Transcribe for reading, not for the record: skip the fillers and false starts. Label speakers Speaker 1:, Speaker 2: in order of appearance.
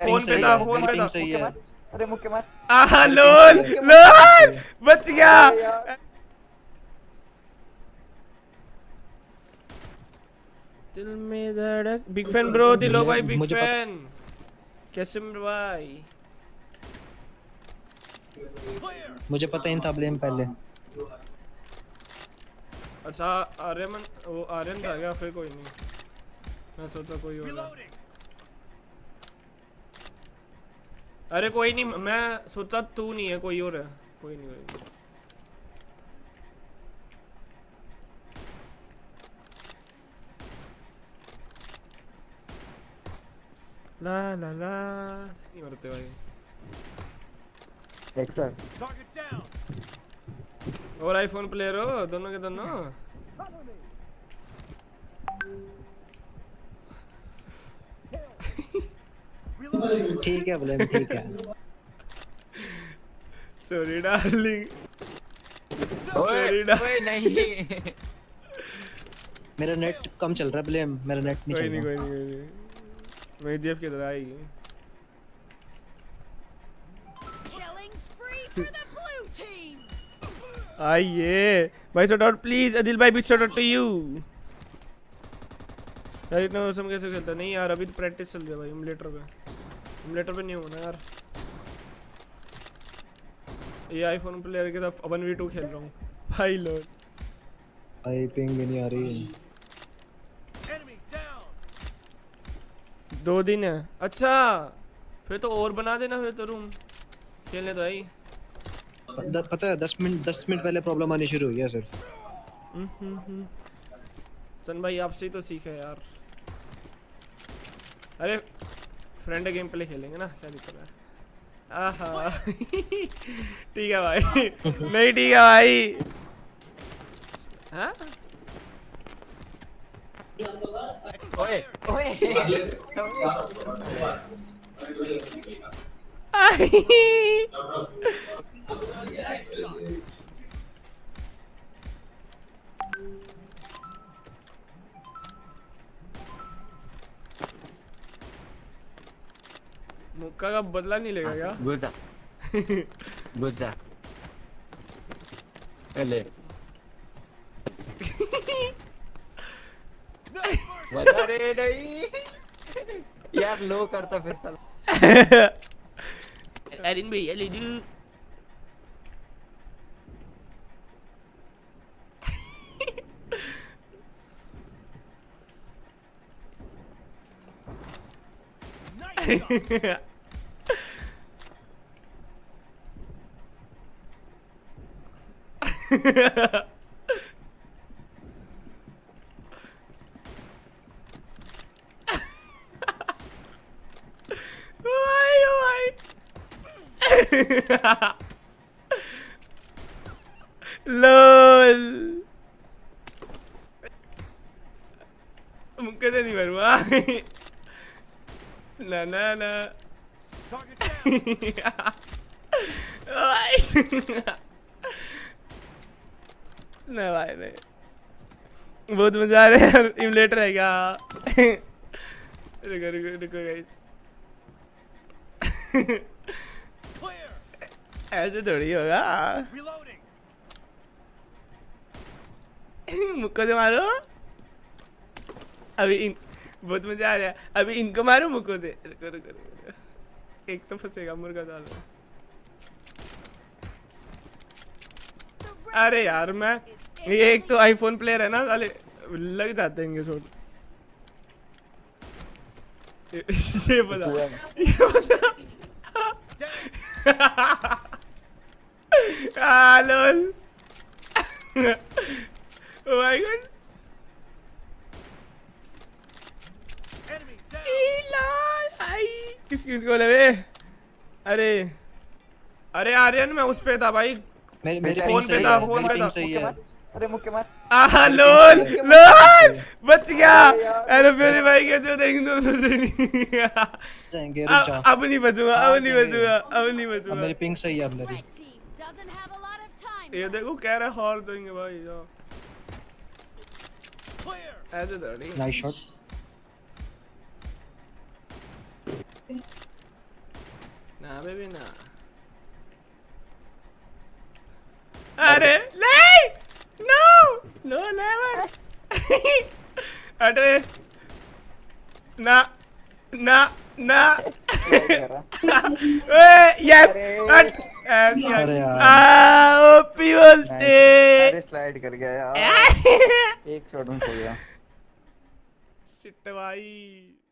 Speaker 1: Phone पे था, phone पे था।
Speaker 2: सही है।
Speaker 3: अरे मुक्के मार।
Speaker 1: आहा लोल लोल बच गया। दिल में धड़क। बिग फैन ब्रो, दिलो भाई बिग फैन। कैसे भाई?
Speaker 2: मुझे पता ही नहीं था ब्लेम पहले।
Speaker 1: अच्छा आर्यमन, वो आर्यन था क्या? फिर कोई नहीं, मैं सोचा कोई और है। अरे कोई नहीं, मैं सोचा तू नहीं है, कोई और है। कोई नहीं, कोई नहीं। ला ला ला नहीं मरते भाई। और आईफोन प्लेयर हो दोनों के दोनों।
Speaker 2: ठीक है ब्लेम, ठीक है।
Speaker 1: सॉरी डार्लिंग, सॉरी
Speaker 3: ओए नहीं।
Speaker 2: मेरा नेट कम चल रहा है ब्लेम, मेरा नेट नहीं चल रहा।
Speaker 1: कोई नहीं। मेरी जेब की तरह आएगी। आइए भाई, शॉट आउट प्लीज। अदिल भाई, big shot out to you. यार इतना औसम कैसे खेलता? नहीं यार, अभी तो प्रैक्टिस चल रही है भाई एमुलेटर पे। एमुलेटर पे नहीं होना यार। ये आईफोन प्लेयर के साथ 1v2 खेल रहा हूँ भाई। लोग
Speaker 2: भाई पिंग भी नहीं आ रही।
Speaker 1: 2 दिन है। अच्छा फिर तो और बना देना फिर तो रूम खेलने तो आई।
Speaker 2: पता है 10 मिनट पहले प्रॉब्लम आनी शुरू हुई है सिर्फ।
Speaker 1: सन भाई आपसे ही तो सीखे यार। अरे फ्रेंड गेम प्ले खेलेंगे ना, क्या दिक्कत है? आहा ठीक है भाई। नहीं ठीक है भाई। हाँ
Speaker 3: ओए ओए।
Speaker 1: मुक्का का बदला नहीं लेगा क्या?
Speaker 3: गुस्सा गुस्सा ले। बता रे नहीं यार, लो करता फिर साला।
Speaker 1: अरिन भैया ले दू। लोल मुक्के से नहीं मरूंगा। ना ना ना ना भाई नहीं, बहुत मजा आ रहा है यार। इमुलेटर है क्या? रुको रुको रुको गाइस। ऐसे थोड़ी होगा। मुक्को से मारो अभी इन, बहुत मजा आ रहा है। अभी इनको मारो मुक्को से। रुको रुको रुको, एक तो फंसेगा मुर्गा दाल में। अरे यार मैं ये एक तो आईफोन प्लेयर है ना साले, लग जाते हैं इनके शॉट। ये बता लोल। Oh my God. किसको ले बे? अरे अरे आर्यन मैं उस पे था भाई, फोन पे था, फोन पे था।
Speaker 2: सही है।
Speaker 3: अरे मुक्के मार।
Speaker 1: आहा लोल लोल बच गया। अरे मेरे भाई कैसे देंगे दोनों से नहीं।
Speaker 2: जाएंगे, रुक जा।
Speaker 1: अब नहीं बचूंगा, अब नहीं बचूंगा, अब नहीं बचूंगा।
Speaker 2: मेरी पिंग सही है अब मेरी।
Speaker 1: ये देखो कह रहा है हॉल जाएंगे भाई। जाओ ऐसे दौड़ी।
Speaker 2: Nice shot.
Speaker 1: बेबी ना। अरे नहीं, नो नो नेवर। अरे ना ना ना। यस
Speaker 2: अरे यार
Speaker 1: ओपी बोलते।
Speaker 3: अरे स्लाइड कर गया यार। एक शॉट में सो गया।
Speaker 1: शिट भाई।